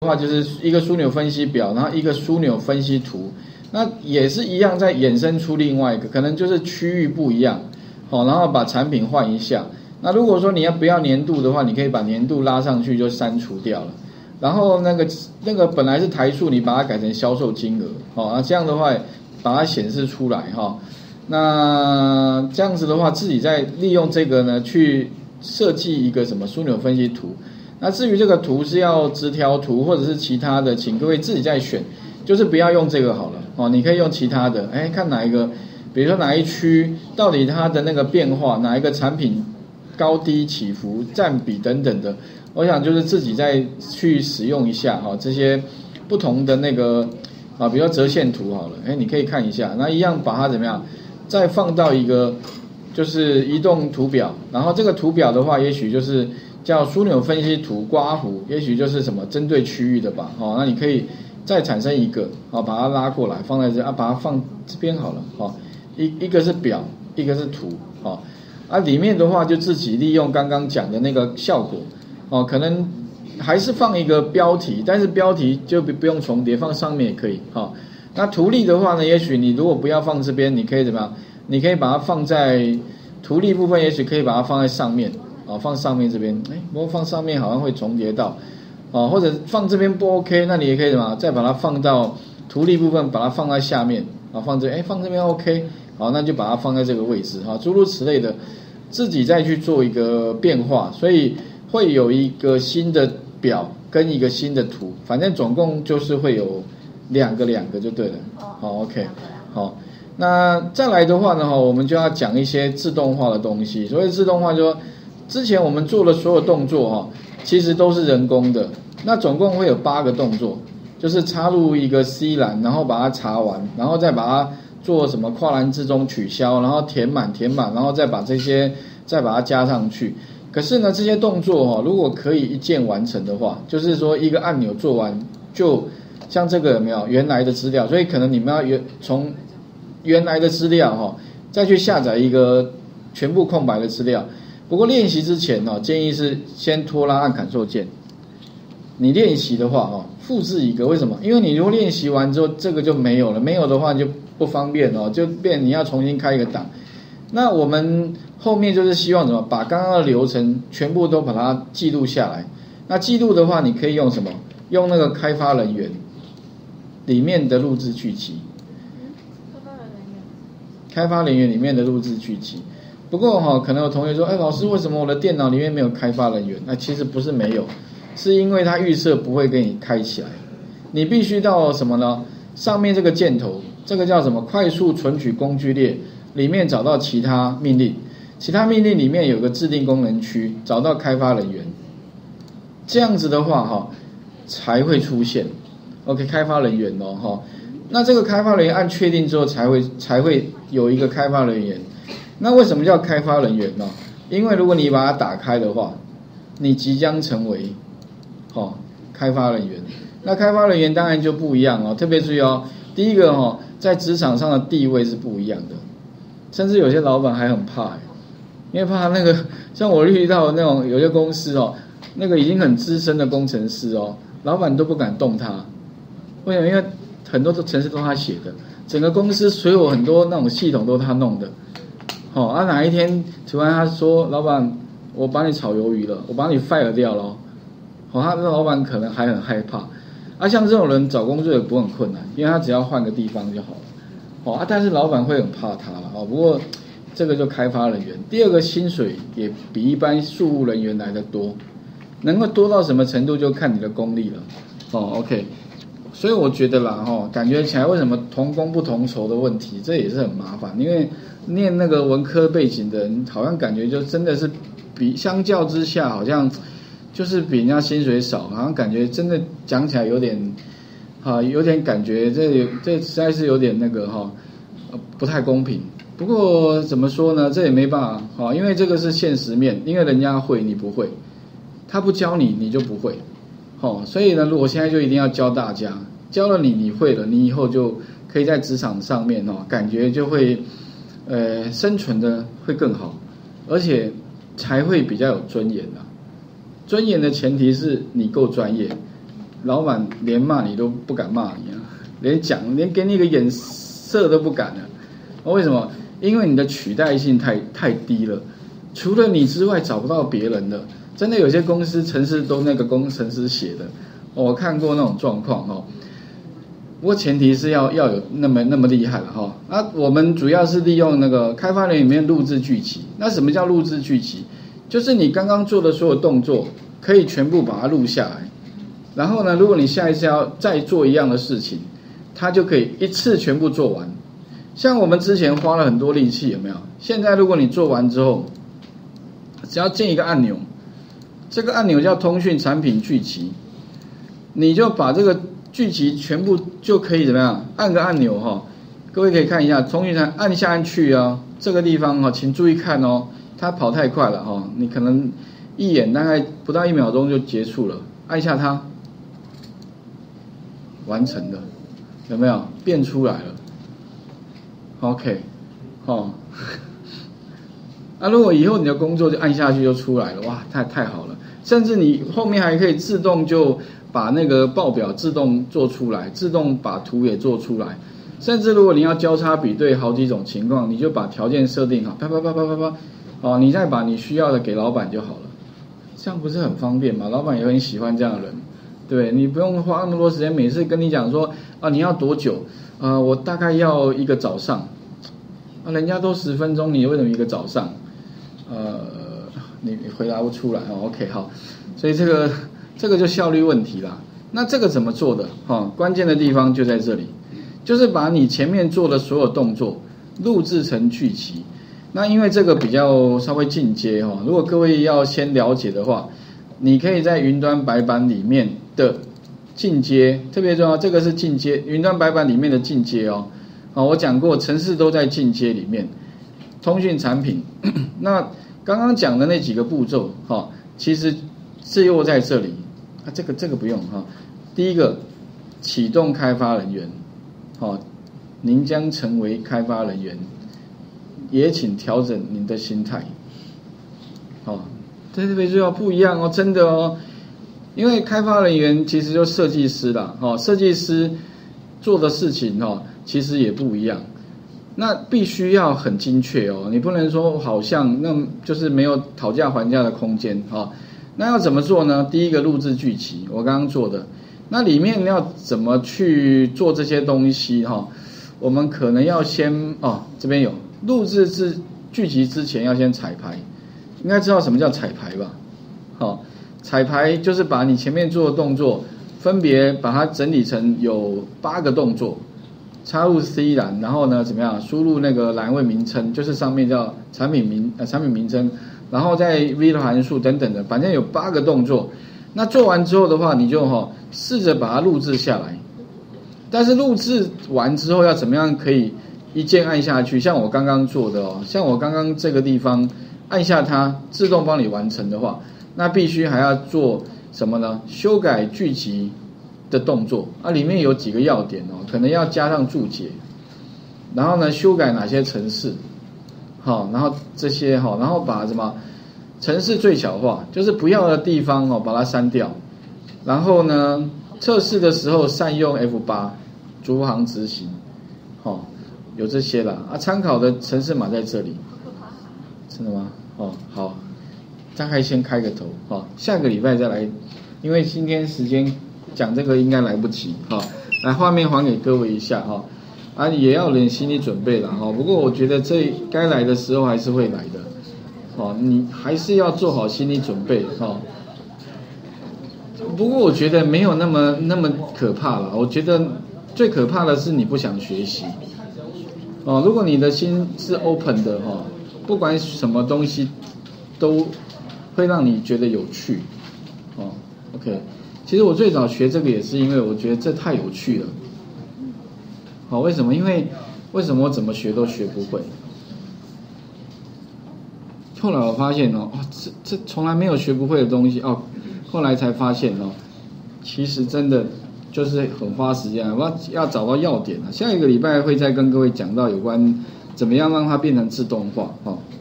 话就是一个枢纽分析表，然后一个枢纽分析图，那也是一样在衍生出另外一个，可能就是区域不一样，然后把产品换一下。那如果说你不要年度的话，你可以把年度拉上去就删除掉了。然后那个本来是台数，你把它改成销售金额，那这样的话把它显示出来哈。那这样子的话，自己再利用这个呢去设计一个什么枢纽分析图。那至于这个图是要直条图或者是其他的，请各位自己再选，就是不要用这个好了你可以用其他的，看哪一个，比如说哪一区到底它的那个变化，哪一个产品高低起伏、占比等等的，我想就是自己再去使用一下这些不同的那个比如说折线图好了，你可以看一下，那一样把它怎么样，再放到一个就是移动图表，然后这个图表的话，也许就是叫枢纽分析图刮弧，也许就是什么针对区域的吧，那你可以再产生一个把它拉过来放在这把它放这边好了，一个是表，一个是图里面的话就自己利用刚刚讲的那个效果可能还是放一个标题，但是标题就不用重叠，放上面也可以那图例的话呢，也许你如果不要放这边，你可以怎么样？你可以把它放在图例部分，也许可以把它放在上面放上面这边，不过放上面好像会重叠到或者放这边不 OK， 那你也可以怎么再把它放到图例部分，把它放在下面放这边 OK， 好，那就把它放在这个位置诸如此类的，自己再去做一个变化，所以会有一个新的表跟一个新的图，反正总共就是会有两个就对了。好 OK， 好，那再来的话呢，我们就要讲一些自动化的东西。所谓自动化，就说之前我们做的所有动作其实都是人工的。那总共会有8个动作，就是插入一个 C 栏，然后把它查完，然后再把它做什么跨栏之中取消，然后填满，然后再把它加上去。可是呢，这些动作如果可以一键完成的话，就是说一个按钮做完，就像这个有没有原来的资料，所以可能你们要从原来的资料再去下载一个全部空白的资料。不过练习之前建议是先拖拉按Ctrl键。你练习的话复制一个，为什么？因为你如果练习完之后这个就没有了，没有的话就不方便就变你要重新开一个档。那我们后面就是希望什么？把刚刚的流程全部都把它记录下来。那记录的话，你可以用什么？用那个开发人员里面的录制剧集。开发人员里面的录制剧集。不过可能有同学说，老师为什么我的电脑里面没有开发人员？那其实不是没有，是因为它预设不会给你开起来。你必须到什么呢？上面这个箭头，这个叫什么？快速存取工具列里面找到其他命令，其他命令里面有个制定功能区，找到开发人员。这样子的话才会出现 OK 开发人员那这个开发人员按确定之后才会有一个开发人员。那为什么叫开发人员呢？因为如果你把它打开的话，你即将成为开发人员。那开发人员当然就不一样特别注意第一个在职场上的地位是不一样的，甚至有些老板还很怕因为怕那个像我遇到那种有些公司那个已经很资深的工程师老板都不敢动他。为什么？因为很多程式都他写的，整个公司所有很多那种系统都他弄的哪一天突然他说老板我把你炒鱿鱼了，我把你 fire 掉了他的老板可能还很害怕像这种人找工作也不很困难，因为他只要换个地方就好了但是老板会很怕他了不过这个就开发人员。第二个，薪水也比一般事务人员来得多，能够多到什么程度就看你的功力了OK。所以我觉得啦感觉起来为什么同工不同酬的问题，这也是很麻烦。因为念那个文科背景的人，好像感觉就真的是比相较之下，好像就是比人家薪水少，好像感觉真的讲起来有点有点感觉这实在是有点那个不太公平。不过怎么说呢，这也没办法因为这个是现实面，因为人家会你不会，他不教你你就不会所以呢，如果现在就一定要教大家，教了你会了，你以后就可以在职场上面感觉就会生存的会更好，而且才会比较有尊严尊严的前提是你够专业， 老板连骂你都不敢骂你啊，连给你一个眼色都不敢了。为什么？因为你的取代性太低了，除了你之外找不到别人的。真的有些公司程式都那个工程师写的，我看过那种状况哦。不过前提是要有那么厉害了哈。那我们主要是利用那个开发人员里面录制剧集。那什么叫录制剧集？就是你刚刚做的所有动作可以全部把它录下来，然后呢，如果你下一次要再做一样的事情，它就可以一次全部做完。像我们之前花了很多力气，有没有？现在如果你做完之后，只要键一个按钮，这个按钮叫通讯产品剧集，你就把这个剧集全部就可以怎么样？按个按钮哈，各位可以看一下，通讯产按下按去啊，这个地方哈，请注意看哦，它跑太快了哈，你可能一眼大概不到1秒钟就结束了，按下它，完成了，有没有变出来了 ？OK， 哦。那如果以后你的工作就按下去就出来了，哇，太好了！甚至你后面还可以自动就把那个报表自动做出来，自动把图也做出来。甚至如果你要交叉比对好几种情况，你就把条件设定好，啪，哦，你再把你需要的给老板就好了。这样不是很方便吗？老板也很喜欢这样的人，对，你不用花那么多时间，每次跟你讲说啊你要多久？我大概要一个早上，人家都10分钟，你为什么一个早上？你回答不出来哦 ，OK 好，所以这个就效率问题啦。那这个怎么做的？关键的地方就在这里，就是把你前面做的所有动作录制成剧集。那因为这个比较稍微进阶哈，如果各位要先了解的话，你可以在云端白板里面的进阶特别重要，这个是进阶，云端白板里面的进阶哦。我讲过，程式都在进阶里面，通讯产品。那刚刚讲的那几个步骤，其实是又在这里。这个不用哈。第一个，启动开发人员，您将成为开发人员，也请调整您的心态。在这边就要不一样哦，真的哦。因为开发人员其实就设计师啦，设计师做的事情其实也不一样。那必须要很精确哦，你不能说好像那就是没有讨价还价的空间哈。那要怎么做呢？第一个录制剧集，我刚刚做的。那里面要怎么去做这些东西哈？我们可能要先这边有录制剧集之前要先彩排，应该知道什么叫彩排吧？彩排就是把你前面做的动作分别把它整理成有8个动作。插入 C 栏，然后呢怎么样？输入那个栏位名称，就是上面叫产品名称，然后再 V 的函数等等的，反正有8个动作。那做完之后的话，你就试着把它录制下来。但是录制完之后要怎么样可以一键按下去？像我刚刚做的像我刚刚这个地方按下它，自动帮你完成的话，那必须还要做什么呢？修改剧集的动作里面有几个要点可能要加上注解，然后呢修改哪些程式，然后这些然后把什么程式最小化，就是不要的地方把它删掉，然后呢测试的时候善用 F8 逐行执行，有这些啦参考的程式码在这里，真的吗？好，大概先开个头下个礼拜再来，因为今天时间讲这个应该来不及来画面还给各位一下也要有点心理准备了不过我觉得这该来的时候还是会来的你还是要做好心理准备不过我觉得没有那么可怕了，我觉得最可怕的是你不想学习如果你的心是 open 的不管什么东西都会让你觉得有趣OK。其实我最早学这个也是因为我觉得这太有趣了。为什么？因为为什么我怎么学都学不会？后来我发现这从来没有学不会的东西后来才发现其实真的就是很花时间，要找到要点下一个礼拜会再跟各位讲到有关怎么样让它变成自动化